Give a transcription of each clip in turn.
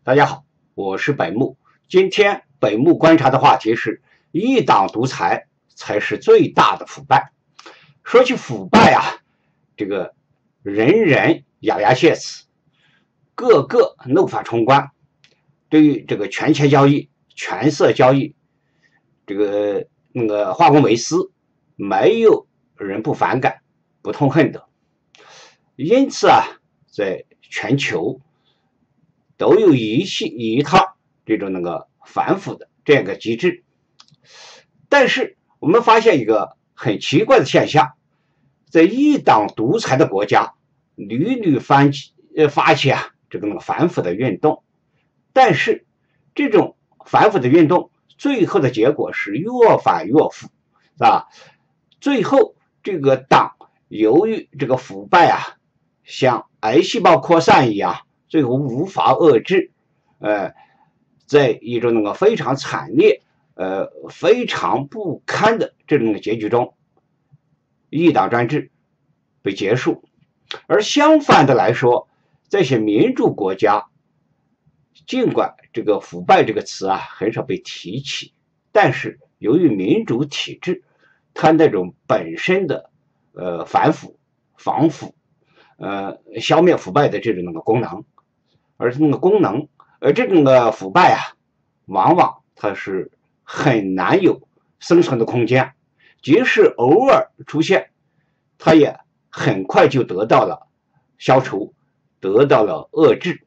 大家好，我是北木。今天北木观察的话题是一党独裁才是最大的腐败。说起腐败啊，这个人人咬牙切齿，个个怒发冲冠。对于这个权钱交易、权色交易，这个化公为私，没有人不反感、不痛恨的。因此啊，在全球都有一套这种反腐的这样一个机制。但是我们发现一个很奇怪的现象，在一党独裁的国家屡屡发起这个反腐的运动，但是这种反腐的运动最后的结果是越反越腐，是吧？最后这个党由于这个腐败啊，像癌细胞扩散一样，最后无法遏制，在一种非常惨烈、非常不堪的这种结局中，一党专制被结束。而相反的来说，这些民主国家，尽管这个腐败这个词啊很少被提起，但是由于民主体制，它那种本身的反腐、防腐、消灭腐败的这种功能，而这个功能，这种腐败啊，往往它是很难有生存的空间，即使偶尔出现，它也很快就得到了消除，得到了遏制。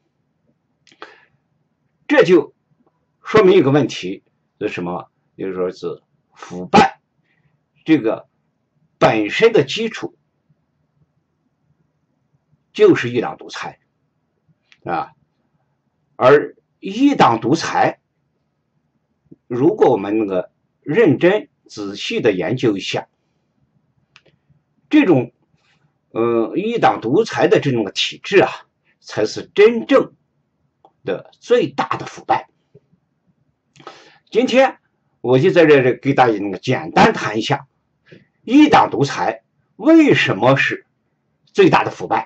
这就说明一个问题是什么？就是说是腐败这个本身的基础就是一党独裁啊，而一党独裁，如果我们认真仔细的研究一下，这种一党独裁的这种体制啊，才是真正的最大的腐败。今天我就在这里给大家简单谈一下一党独裁为什么是最大的腐败。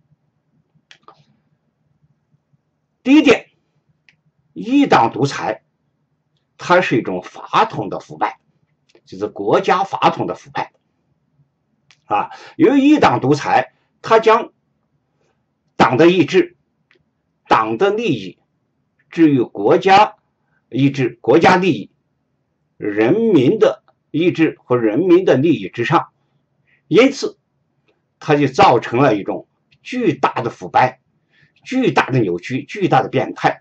第一点，一党独裁它是一种法统的腐败，就是国家法统的腐败啊。由于一党独裁，它将党的意志、党的利益置于国家意志、国家利益、人民的意志和人民的利益之上，因此它就造成了一种巨大的腐败、巨大的扭曲、巨大的变态。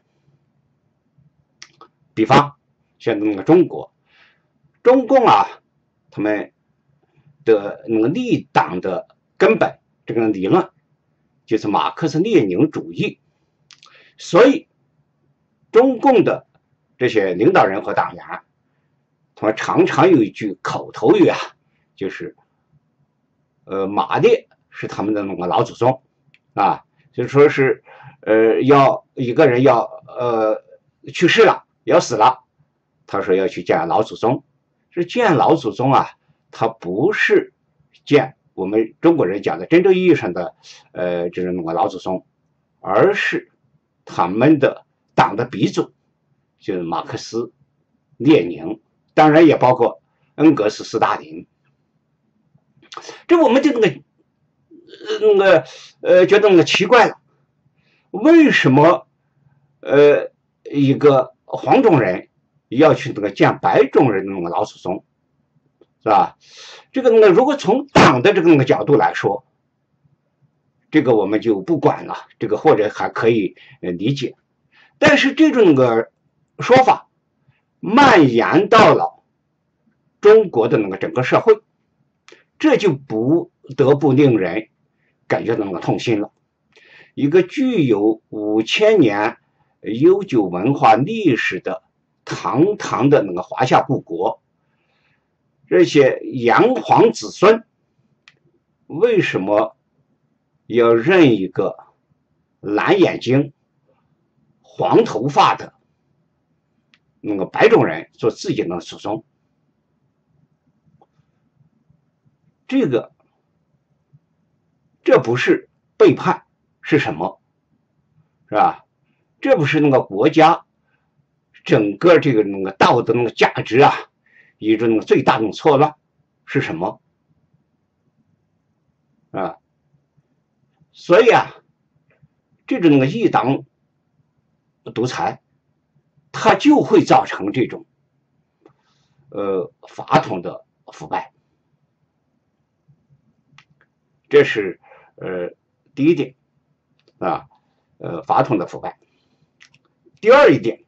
比方像中国、中共啊，他们的立党的根本这个理论就是马克思列宁主义，所以中共的这些领导人和党员，他们常常有一句口头语啊，就是马列是他们的老祖宗啊，就说是要一个人要去世了，要死了，他说要去见老祖宗。是见老祖宗啊，他不是见我们中国人讲的真正意义上的就是老祖宗，而是他们的党的鼻祖，就是马克思、列宁，当然也包括恩格斯、斯大林。这我们就觉得奇怪了，为什么一个黄种人要去见白种人的老祖宗，是吧？这个如果从党的这个角度来说，这个我们就不管了，这个或者还可以理解。但是这种说法蔓延到了中国的整个社会，这就不得不令人感觉到痛心了。一个具有5000年悠久文化历史的堂堂的华夏故国，这些炎黄子孙为什么要认一个蓝眼睛、黄头发的白种人做自己的祖宗？这不是背叛是什么？是吧？ 这不是那个国家整个这个那个道德那个价值啊，一种那个最大的错乱是什么啊？所以啊，这种那个一党独裁，它就会造成这种法统的腐败。这是第一点啊，法统的腐败。第二一点，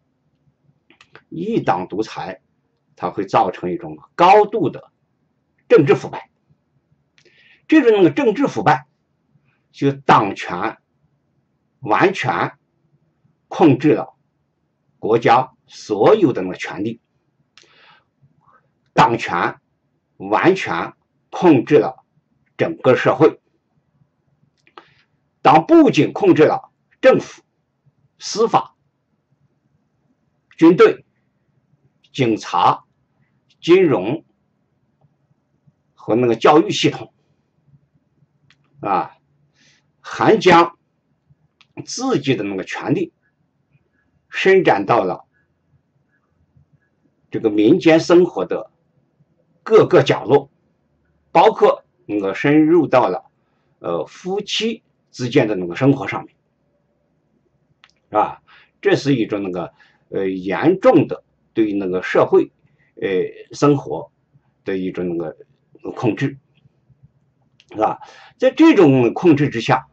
一党独裁，它会造成一种高度的政治腐败。这种那个政治腐败，就党权完全控制了国家所有的那个权利，党权完全控制了整个社会。党不仅控制了政府、司法、军队、警察、金融和那个教育系统啊，还将自己的那个权利伸展到了这个民间生活的各个角落，包括那个深入到了夫妻之间的那个生活上面，啊，这是一种那个严重的对于那个社会生活的一种那个控制，是吧？在这种控制之下，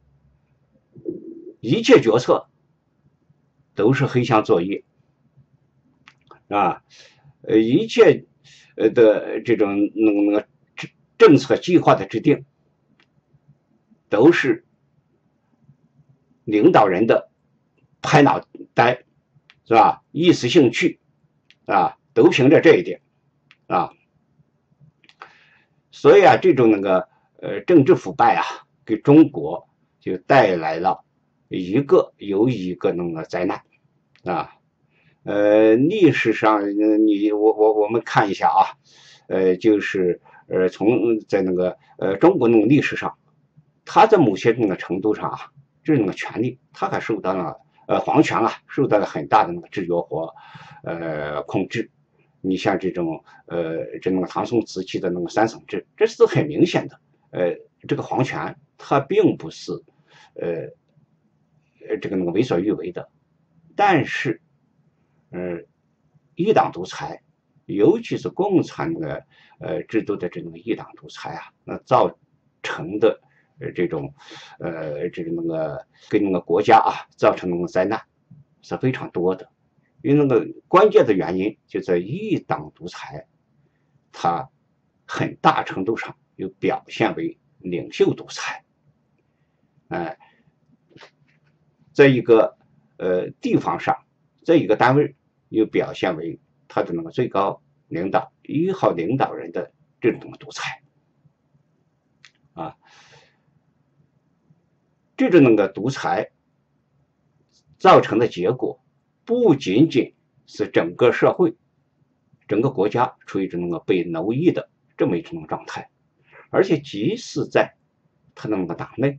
一切决策都是黑箱作业啊，一切的这种那个政策计划的制定，都是领导人的拍脑袋，是吧？一时兴趣啊，都凭着这一点啊。所以啊，这种那个政治腐败啊，给中国就带来了一个又一个那个灾难啊。历史上我们看一下啊，就是从在那个中国那个历史上，他在某些那个程度上啊，这种权力他还受到了皇权啊受到了很大的那个制约和控制。你像这种这个唐宋时期的那个三省制，这是很明显的。这个皇权它并不是这个那个为所欲为的，但是一党独裁，尤其是共产的制度的这种一党独裁啊，那造成的这种这个那个给那个国家啊造成那个灾难是非常多的。因为那个关键的原因就在一党独裁，它很大程度上又表现为领袖独裁，在一个地方上，在一个单位又表现为他的那个最高领导1号领导人的这种独裁啊，这种那个独裁造成的结果，不仅仅是整个社会、整个国家处于一种那个被奴役的这么一种状态，而且即使在他的那个党内，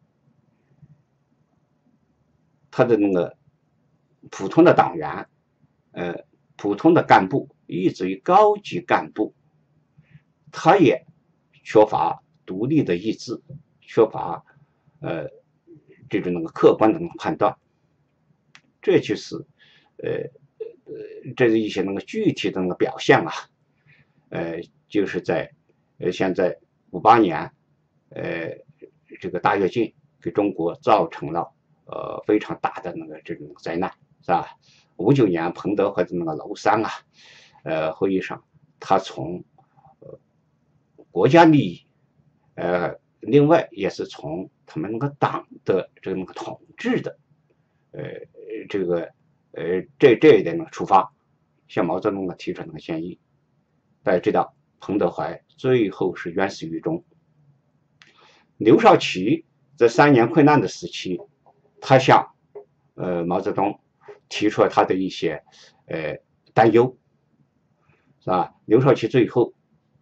他的那个普通的党员、普通的干部，以至于高级干部，他也缺乏独立的意志，缺乏这种那个客观的那个判断。这就是这是一些那个具体的那个表现啊，就是在现在58年这个大跃进给中国造成了非常大的那个这种灾难，是吧？59年彭德怀的那个崂山啊，会议上，他从国家利益，另外也是从他们那个党的这个那个统治的，这个这一点呢出发，向毛泽东呢提出那个建议。大家知道，彭德怀最后是冤死狱中。刘少奇在3年困难的时期，他向毛泽东提出了他的一些担忧，是吧？刘少奇最后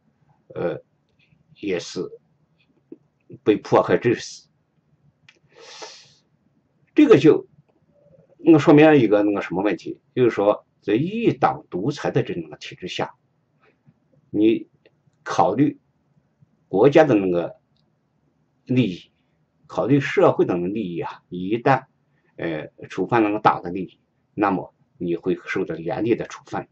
也是被迫害致死。这个就那说明一个什么问题，就是说在一党独裁的这种体制下，你考虑国家的利益，考虑社会的利益啊，一旦触犯党的利益，那么你会受到严厉的处分。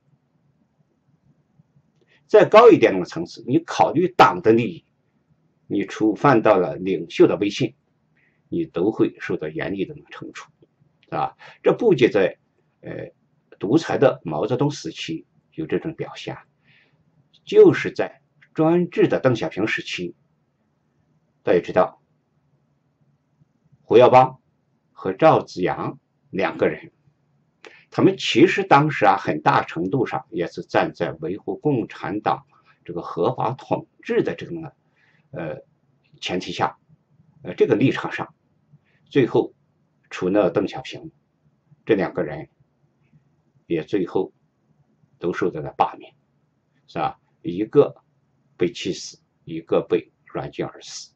再高一点的层次，你考虑党的利益，你触犯到了领袖的威信，你都会受到严厉的惩处，啊，这不仅在独裁的毛泽东时期有这种表现，就是在专制的邓小平时期，大家知道，胡耀邦和赵紫阳两个人，他们其实当时啊，很大程度上也是站在维护共产党这个合法统治的这个前提下，这个立场上，最后除了邓小平，这两个人也最后都受到了罢免，是吧？一个被气死，一个被软禁而死。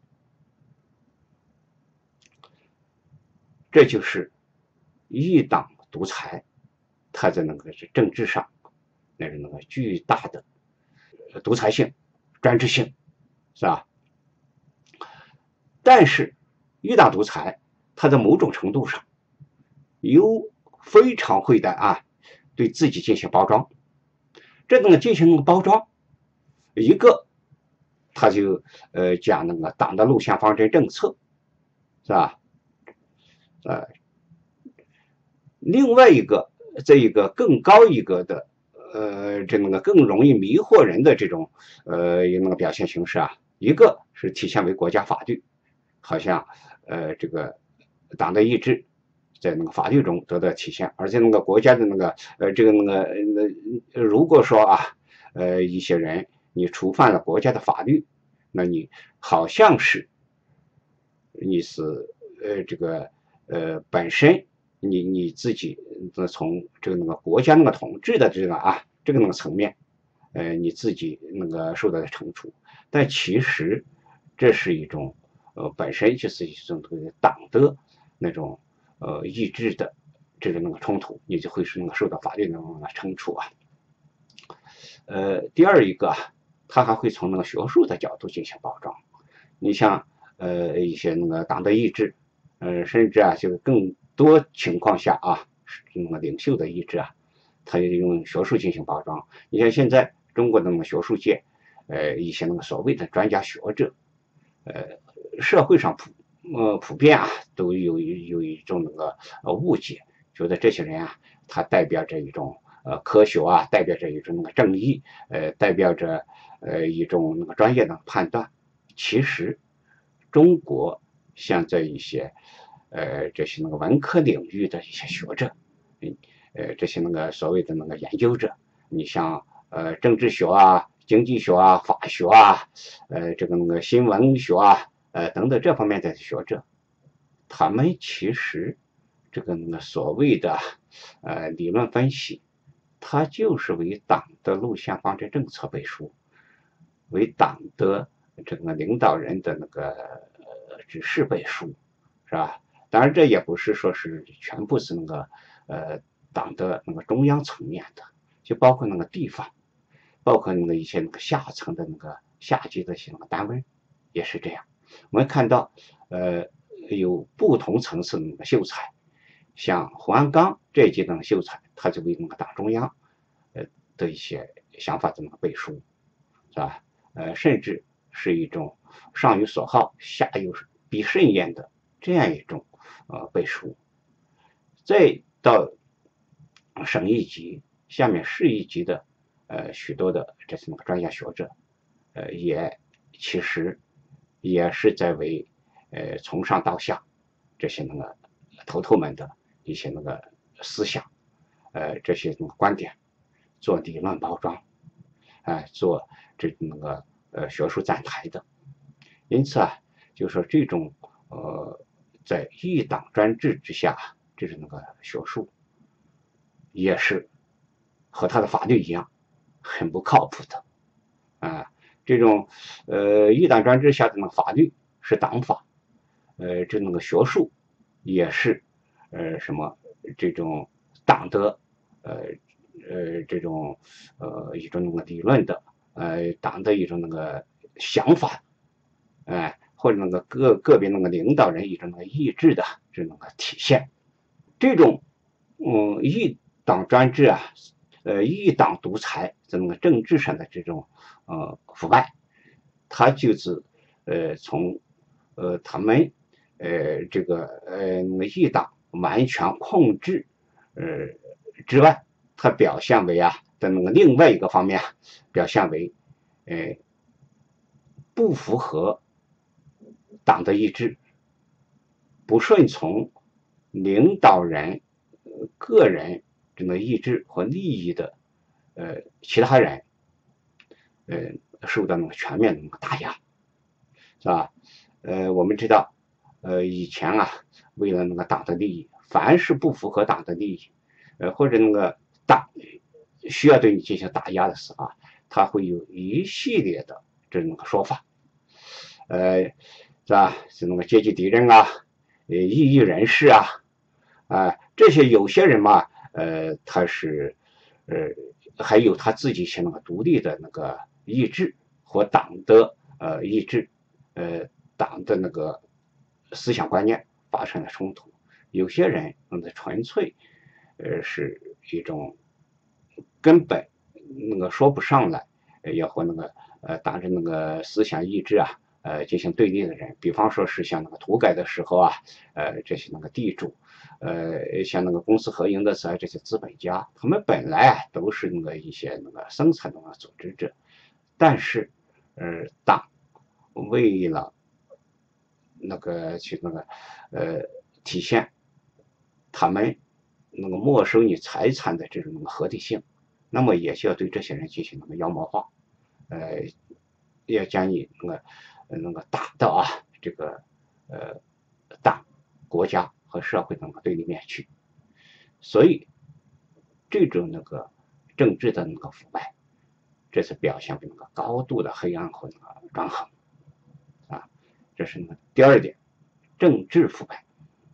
这就是一党独裁，它在政治上巨大的独裁性、专制性，是吧？但是一党独裁，它在某种程度上又非常会的啊，对自己进行包装。这进行包装，一个他就讲党的路线方针政策，是吧？另外一个这一个更高一个的这更容易迷惑人的这种表现形式啊，一个是体现为国家法律，好像这个党的意志在法律中得到体现，而且国家的如果说啊一些人你触犯了国家的法律，那你好像是你是本身你自己从这个国家统治的这个层面，你自己受到的惩处，但其实这是一种本身就是一种党的那种意志的这种冲突，你就会是受到法律的惩处啊。第二一个，他还会从学术的角度进行包装。你像一些党的意志，甚至啊，就是更多情况下啊，领袖的意志啊，他就用学术进行包装。你像现在中国的学术界，一些所谓的专家学者，社会上普遍啊，都有一种误解，觉得这些人啊，他代表着一种科学啊，代表着一种正义，代表着一种专业的判断。其实中国像这一些这些文科领域的一些学者，这些所谓的研究者，你像政治学啊、经济学啊、法学啊，这个新闻学啊，等等这方面的学者，他们其实这个所谓的理论分析，它就是为党的路线方针政策背书，为党的这个领导人的指示背书，是吧？当然，这也不是说是全部是党的中央层面的，就包括地方，包括一些下层的下级的一些单位，也是这样。我们看到，有不同层次的秀才，像胡鞍钢这一级的秀才，他就为党中央的一些想法背书，是吧？甚至是一种上有所好，下有必甚焉的这样一种背书。再到省一级，下面市一级的许多的这些专家学者，也其实也是在为从上到下这些头头们的一些思想，这些观点做理论包装，做这学术站台的。因此啊，就说这种在一党专制之下，这种学术也是和他的法律一样很不靠谱的啊。这种一党专制下的法律是党法，这学术也是这种党的这种一种那个理论的党的一种那个想法，或者那个个别那个领导人一种那个意志的这种个体现。这种一党专制啊，一党独裁在那个政治上的这种腐败，它就是从他们这个那个一党完全控制之外，它表现为的那个另外一个方面表现为不符合党的意志，不顺从领导人个人这个意志和利益的其他人受到那个全面的那个打压，是吧？我们知道以前为了那个党的利益，凡是不符合党的利益或者那个党需要对你进行打压的时候他会有一系列的这种说法，是吧？是那个阶级敌人异议人士这些有些人嘛，他是还有他自己些那个独立的那个意志和党的意志，党的那个思想观念发生了冲突。有些人纯粹是一种根本那个说不上来，要和那个党的那个思想意志进行对立的人，比方说是像那个土改的时候这些那个地主，像那个公私合营的时候，这些资本家，他们本来都是那个一些那个生产的组织者，但是党为了那个去那个体现他们那个没收你财产的这种合理性，那么也需要对这些人进行那个妖魔化，要将你那个打到这个党、国家和社会的那个对立面去。所以这种那个政治的那个腐败，这是表现为那个高度的黑暗和那个专横这是那个第二点，政治腐败。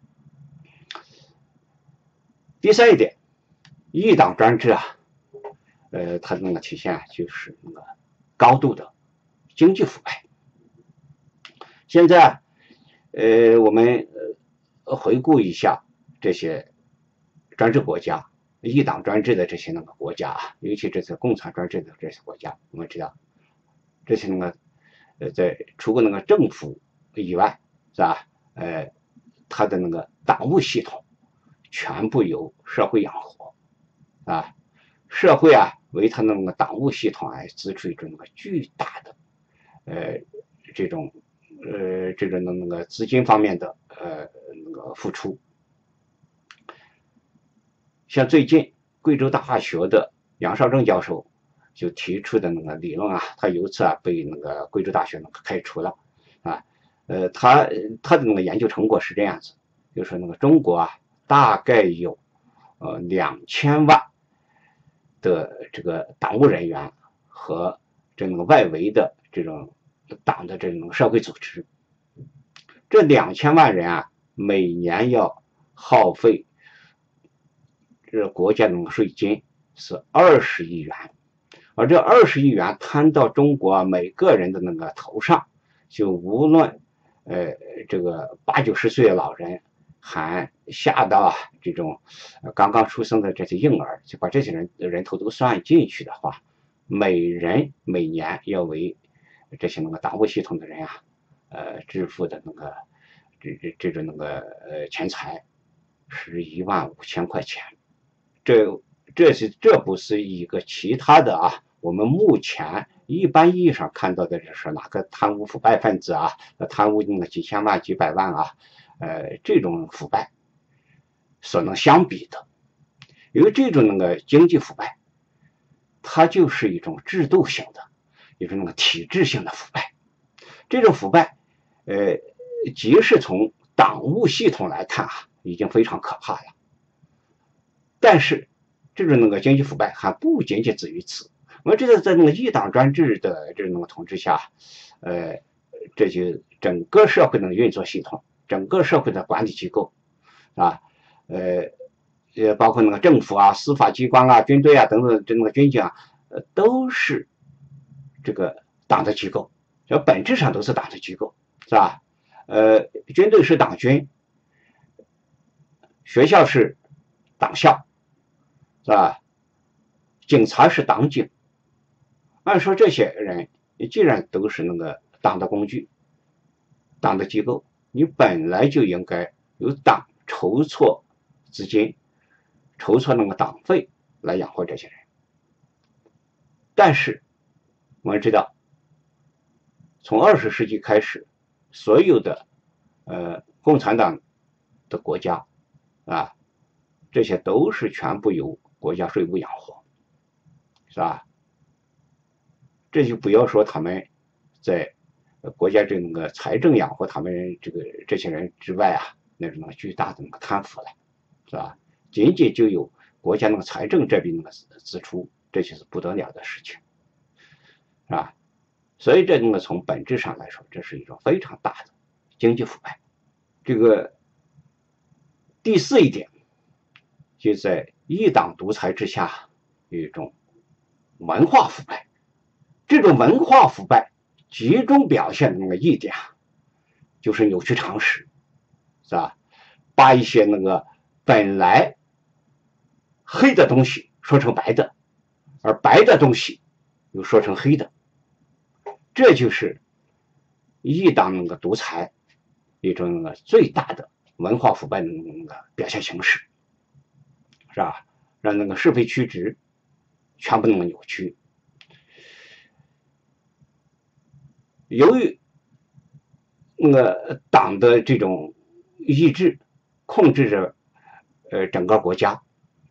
第三一点，一党专制它那个体现就是那个高度的经济腐败。现在我们回顾一下这些专制国家，一党专制的这些那个国家尤其这些共产专制的这些国家，我们知道这些那个在除过那个政府以外，是吧？它的那个党务系统全部由社会养活社会为它那个党务系统支出一种那个巨大的这种那个资金方面的那个付出。像最近贵州大学的杨绍正教授就提出的那个理论他由此被那个贵州大学那个开除了他的那个研究成果是这样子，就是说那个中国大概有2000万的这个党务人员和这个外围的这种党的这种社会组织，这2000万人每年要耗费这国家的税金是20亿元，而这20亿元摊到中国每个人的那个头上，就无论这个80、90岁的老人，还下到这种刚刚出生的这些婴儿，就把这些人头都算进去的话，每人每年要为这些那个党务系统的人支付的那个这种那个钱财是15000块钱。这不是一个其他的我们目前一般意义上看到的是哪个贪污腐败分子贪污那个几千万几百万这种腐败所能相比的。因为这种那个经济腐败，它就是一种制度性的一种那个体制性的腐败。这种腐败即使从党务系统来看已经非常可怕了，但是这种那个经济腐败还不仅仅止于此。我们知道在那个一党专制的这种统治下这就整个社会的运作系统，整个社会的管理机构包括那个政府啊、司法机关啊、军队啊等等，这那个军警啊，都是这个党的机构，这本质上都是党的机构，是吧？军队是党军，学校是党校，是吧？警察是党警。按说这些人既然都是那个党的工具、党的机构，你本来就应该由党筹措资金、筹措那个党费来养活这些人。但是我们知道，从20世纪开始，所有的共产党的国家啊，这些都是全部由国家税务养活，是吧？这就不要说他们在国家这个财政养活他们这些人之外啊，那种巨大的那个贪腐了，是吧？仅仅就有国家那个财政这边那个支出，这就是不得了的事情，是吧？所以这那个从本质上来说，这是一种非常大的经济腐败。这个第四一点，就在一党独裁之下有一种文化腐败。这种文化腐败集中表现的那个一点啊，就是扭曲常识，是吧？把一些那个本来黑的东西说成白的，而白的东西又说成黑的，这就是一党那个独裁一种那个最大的文化腐败的那个表现形式，是吧？让那个是非曲直全部那么扭曲。由于那个党的这种意志控制着整个国家，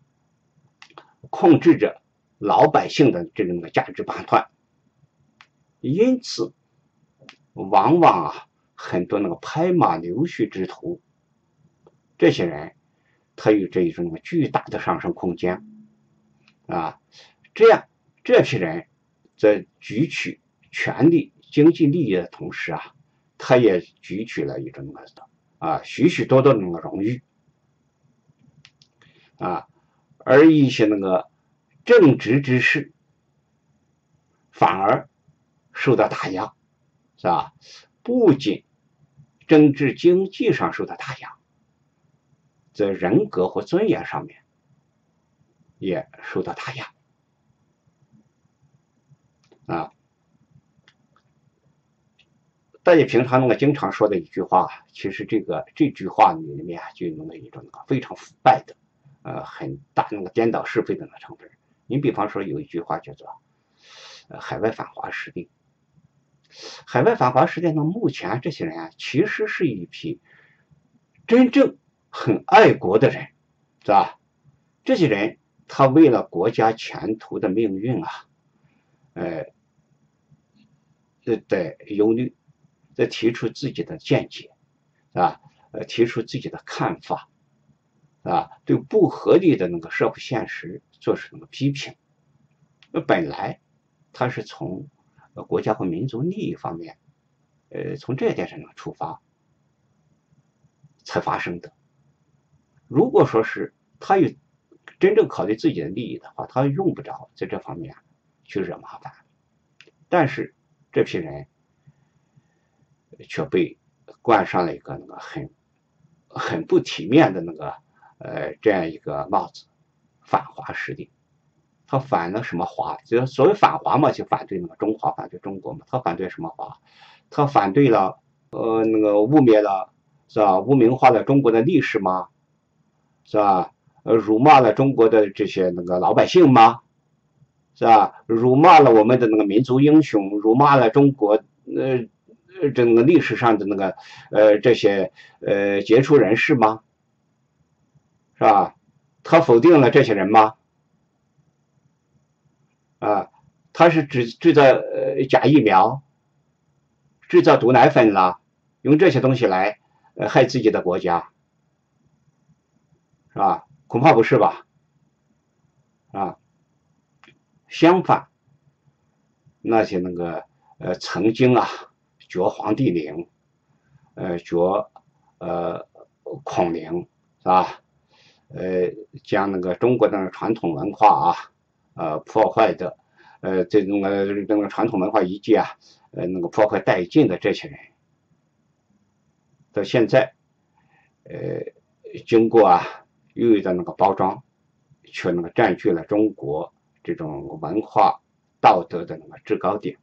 控制着老百姓的这种价值判断，因此往往啊很多那个拍马溜须之徒，这些人他有这一种巨大的上升空间啊，这批人在举取权力、经济利益的同时啊，他也举取了一种许许多多的那个荣誉啊，而一些那个正直之士反而受到打压，是吧？不仅政治经济上受到打压，在人格或尊严上面也受到打压啊。大家平常那个经常说的一句话，其实这句话里面就有那么一种非常腐败的，很大那个颠倒是非的那个成分。你比方说有一句话叫做海外反华势力。海外反华势力呢，目前这些人啊，其实是一批真正很爱国的人，是吧？这些人他为了国家前途的命运啊，在忧虑，在提出自己的见解，啊，提出自己的看法，啊，对不合理的那个社会现实做出那个批评。本来他是从国家和民族利益方面，从这一点上出发才发生的。如果说是他有真正考虑自己的利益的话，他用不着在这方面去惹麻烦。但是这批人却被冠上了一个那个很不体面的那个这样一个帽子，反华势力。他反了什么华？就所谓反华嘛，就反对那个中华，反对中国嘛。他反对什么华？他反对了那个污蔑了，是吧？污名化了中国的历史吗？是吧？辱骂了中国的这些那个老百姓吗？是吧？辱骂了我们的那个民族英雄，辱骂了中国整个历史上的那个这些杰出人士吗？是吧？他否定了这些人吗？啊，他是制造假疫苗，制造毒奶粉了，用这些东西来害自己的国家，是吧？恐怕不是吧？啊，相反，那些那个曾经啊掘黄帝陵，掘孔陵，是吧？ 将那个中国的传统文化破坏的，这种传统文化遗迹那个破坏殆尽的这些人，到现在，经过优异的那个包装，却那个占据了中国这种文化道德的那个制高点，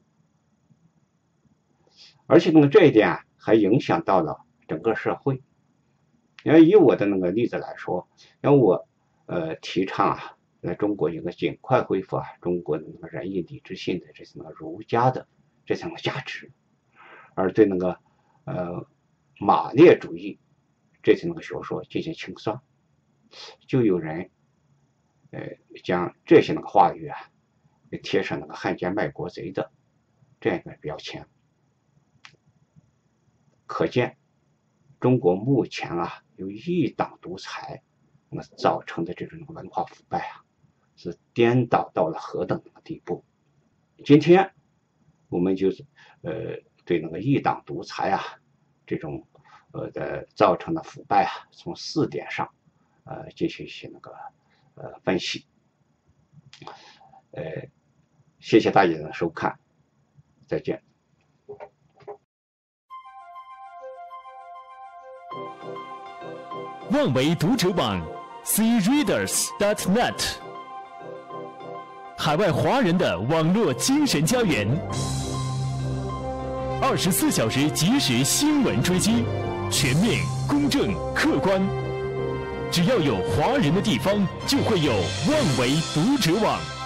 而且那个这一点还影响到了整个社会。因为以我的那个例子来说，因为我提倡在中国应该尽快恢复中国的那个仁义礼智信的这些儒家的这层价值，而对那个马列主义这些学说进行清算，就有人将这些话语给贴上汉奸卖国贼的这样一个标签。可见中国目前由一党独裁造成的这种文化腐败是颠倒到了何等的地步。今天我们就是对一党独裁这种造成的腐败从4点上进行一些分析。谢谢大家的收看，再见。 万维读者网 ，creaders.net， 海外华人的网络精神家园，24小时即时新闻追击，全面、公正、客观。只要有华人的地方，就会有万维读者网。